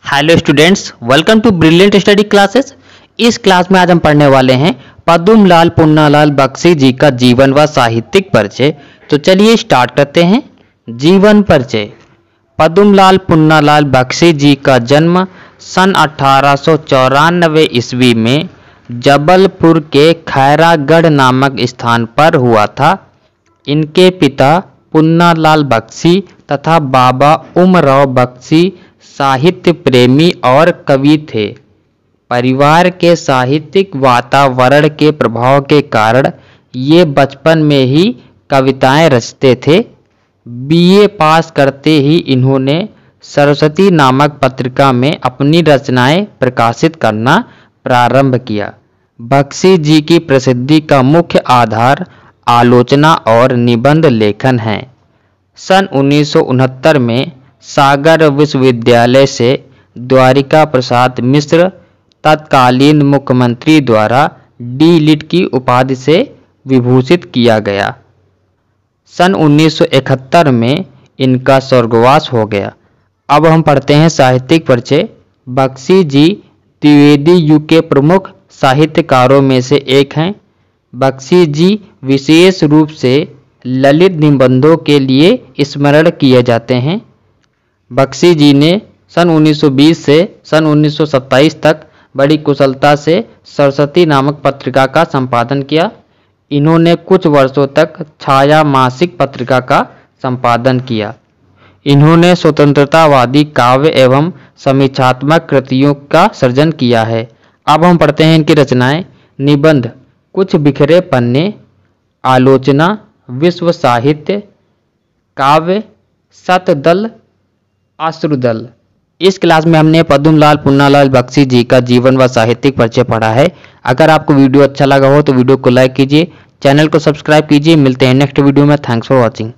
Hello students, welcome to brilliant study classes. इस class में आज हम पढ़ने वाले हैं पद्मलाल पुन्नालाल बख्शी जी का जीवन व साहित्यिक परिचय। तो चलिए स्टार्ट करते हैं। जीवन परिचय। पद्मलाल पुन्नालाल बख्शी जी का जन्म सन 1894 ईस्वी में जबलपुर के खैरागढ़ नामक स्थान पर हुआ था। इनके पिता पुन्नालाल बख्शी तथा बाबा उमराव बख्शी साहित्य प्रेमी और कवि थे। परिवार के साहित्यिक वातावरण के प्रभाव के कारण ये बचपन में ही कविताएं रचते थे। बीए पास करते ही इन्होंने सरस्वती नामक पत्रिका में अपनी रचनाएं प्रकाशित करना प्रारंभ किया। बख्शी जी की प्रसिद्धि का मुख्य आधार आलोचना और निबंध लेखन है। सन 1969 में सागर विश्वविद्यालय से द्वारिका प्रसाद मिश्र तत्कालीन मुख्यमंत्री द्वारा डी.लिट की उपाधि से विभूषित किया गया। सन 1971 में इनका स्वर्गवास हो गया। अब हम पढ़ते हैं साहित्यिक परिचय। बख्शी जी द्विवेदी युग के प्रमुख साहित्यकारों में से एक हैं। बख्शी जी विशेष रूप से ललित निबंधों के लिए स्मरण किए जाते हैं। बख्शी जी ने सन 1920 से सन 1927 तक बड़ी कुशलता से सरस्वती नामक पत्रिका का संपादन किया। इन्होंने कुछ वर्षों तक छाया मासिक पत्रिका का संपादन किया। इन्होंने स्वतंत्रतावादी काव्य एवं समीक्षात्मक कृतियों का सृजन किया है। अब हम पढ़ते हैं इनकी रचनाएं। निबंध, कुछ बिखरे पन्ने, आलोचना, विश्व साहित्य, काव्य, शतदल, अश्रुदल। इस क्लास में हमने पद्मलाल पुन्नालाल बख्शी जी का जीवन व साहित्यिक परिचय पढ़ा है। अगर आपको वीडियो अच्छा लगा हो तो वीडियो को लाइक कीजिए, चैनल को सब्सक्राइब कीजिए। मिलते हैं नेक्स्ट वीडियो में। Thanks for watching.